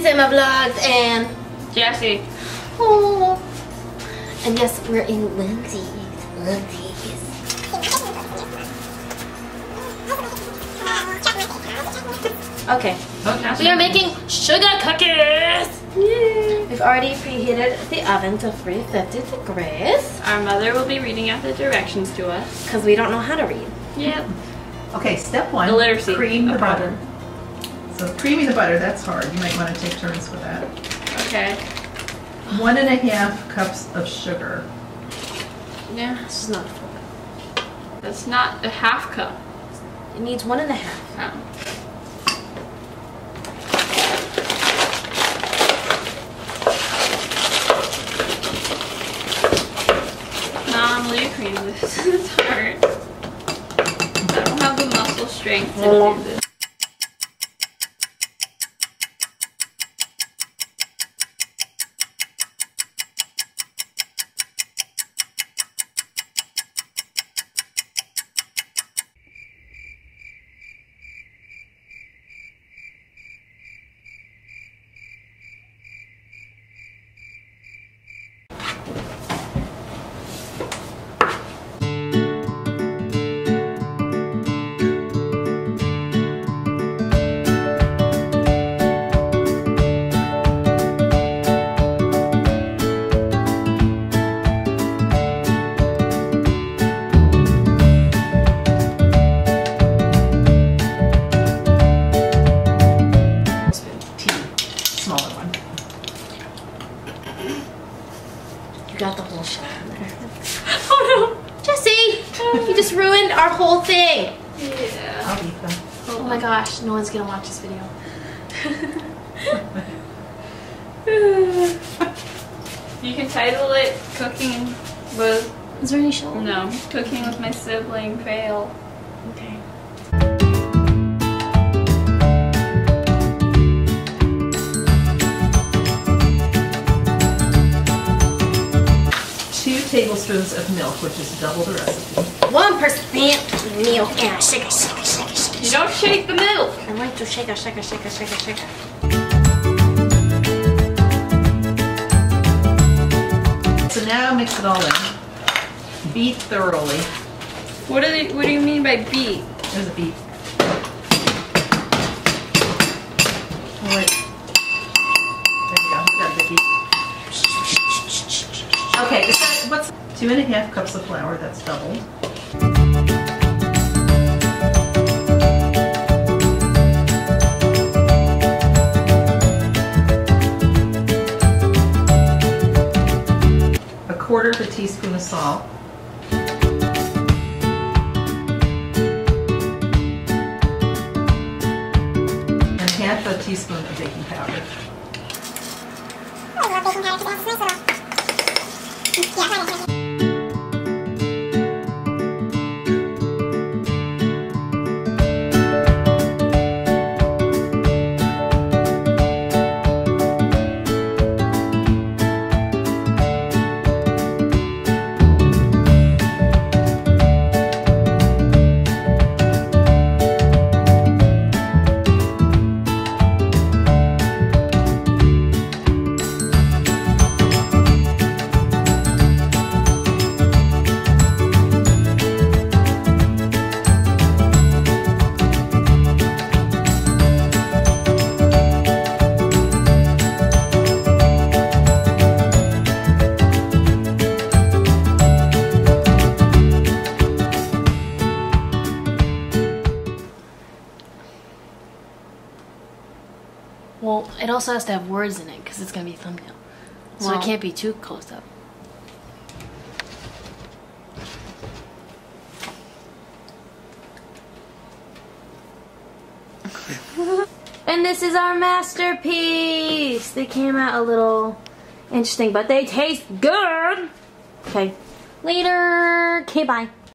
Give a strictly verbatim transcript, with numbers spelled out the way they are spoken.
Lindsay Emma Vlogs and Jessie. Oh. And yes, we're in Lindsay's. Lindsay's. Okay. Okay. We are making sugar cookies. Yay. We've already preheated the oven to three fifty degrees Our mother will be reading out the directions to us. because we don't know how to read. Yep. Okay, step one. The literacy Cream the of butter. So creaming the butter, that's hard. You might want to take turns with that. Okay. One and a half cups of sugar. Yeah. This is not full. That's not a half cup. It needs one and a half. Oh. Mom, will you cream this? It's hard. I don't have the muscle strength to do this. You got the whole shot in there. Oh Jesse! You just ruined our whole thing. no! Yeah. I'll eat them. Oh my gosh, no one's gonna watch this video. You can title it Cooking with... Is there any show? No. Cooking with my sibling fail. Okay. Two tablespoons of milk, which is double the recipe. One percent milk and shake, shake, shake, shake. You don't shake the milk! I like to shake, shake, shake, shake, shake, shake. So now mix it all in. Beat thoroughly. What do they, what do you mean by beat? There's a beat. Oh, wait. There you go. You got a good beat. Okay, is that, what's two and a half cups of flour? That's doubled. A quarter of a teaspoon of salt. And half a teaspoon of baking powder. Well, it also has to have words in it because it's going to be a thumbnail. So Well. it can't be too close up. And this is our masterpiece! They came out a little interesting, but they taste good! Okay. Later! Okay, bye.